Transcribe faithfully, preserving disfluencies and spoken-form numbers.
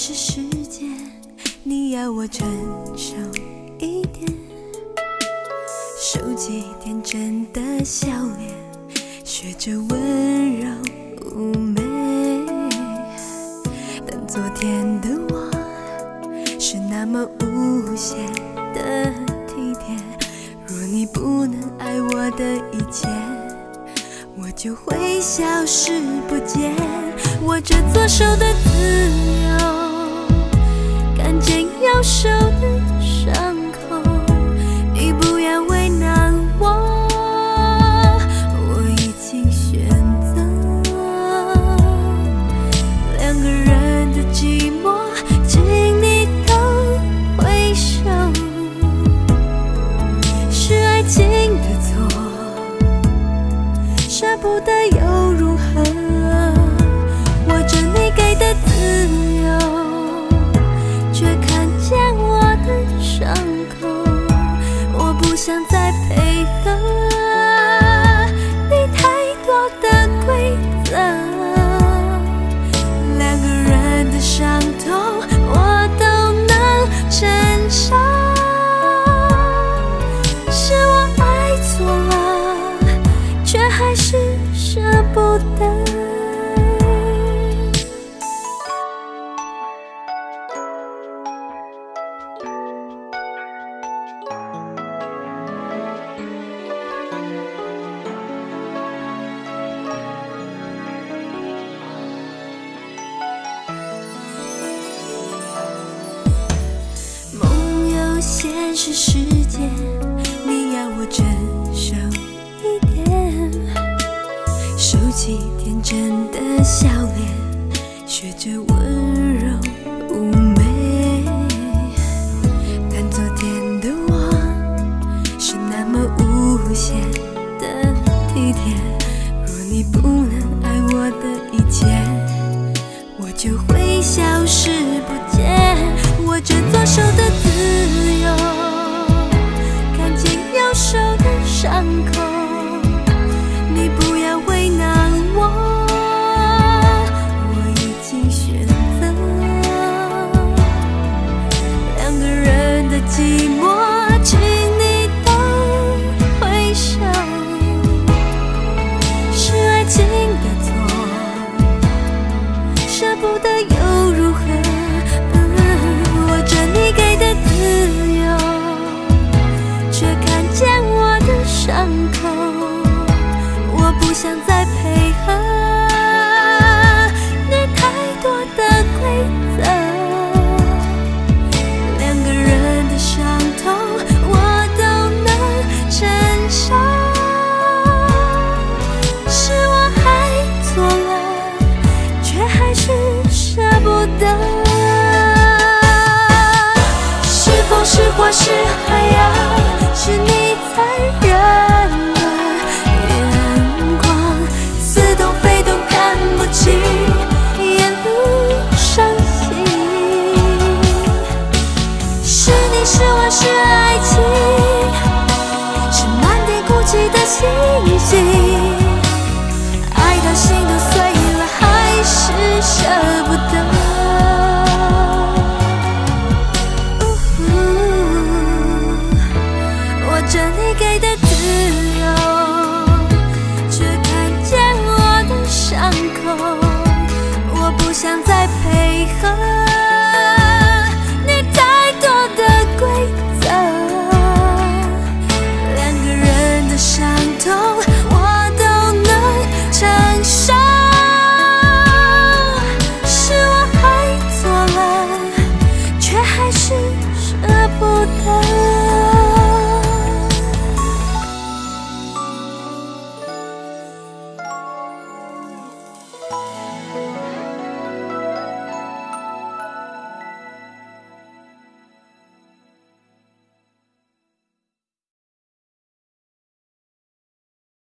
实世界，你要我成熟一点，收起天真的笑脸，学着温柔妩媚。但昨天的我是那么无邪的体贴，若你不能爱我的一切，我就会消失不见。握着左手的自由，看见右手的伤口，你不要为难我，我已经选择。两个人的寂寞，请你都回首，是爱情的错，舍不得又如何？握着你给的自由，却看见我的伤口，我不想再配合你太多的规则。两个人的伤痛我都能承受，是我爱错了，却还是舍不得。现实世界，你要我成熟一点，收起天真的笑脸，学着温柔妩媚。但昨天的我是那么无邪的体贴，若你不能爱我的一切，我就会消失不见。握着左手的自由，看见右手的伤口，你不要为难我，我已经选择。两个人的寂寞，请你都回首，是爱情的错，舍不得又如何？你给的自由，却看见我的伤口，我不想再陪